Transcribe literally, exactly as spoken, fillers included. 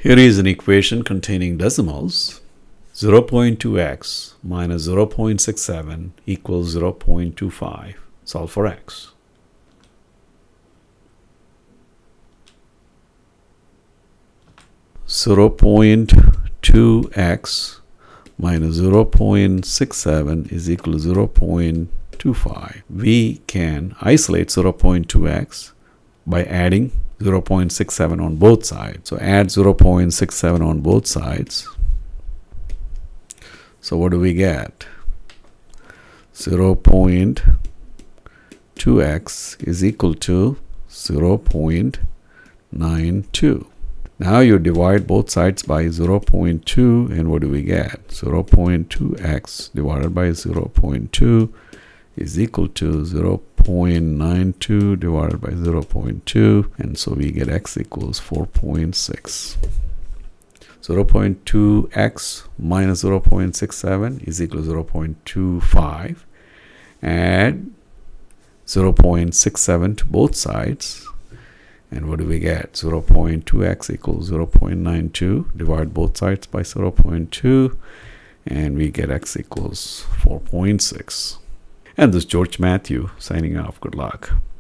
Here is an equation containing decimals. zero point two x minus zero point six seven equals zero point two five. Solve for x. zero point two x minus zero point six seven is equal to zero point two five. We can isolate zero point two x by adding zero point six seven on both sides. So add zero point six seven on both sides. So what do we get? zero point two x is equal to zero point nine two. Now you divide both sides by zero point two, and what do we get? zero point two x divided by zero point two is equal to zero point nine two divided by zero point two, and so we get x equals four point six. zero point two x minus zero point six seven is equal to zero point two five. Add zero point six seven to both sides, and what do we get? zero point two x equals zero point nine two. Divide both sides by zero point two, and we get x equals four point six. And this is George Mathew signing off. Good luck.